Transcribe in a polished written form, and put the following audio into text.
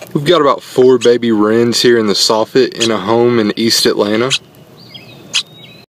We've got about 4 baby wrens here in the Soffit in a home in East Atlanta.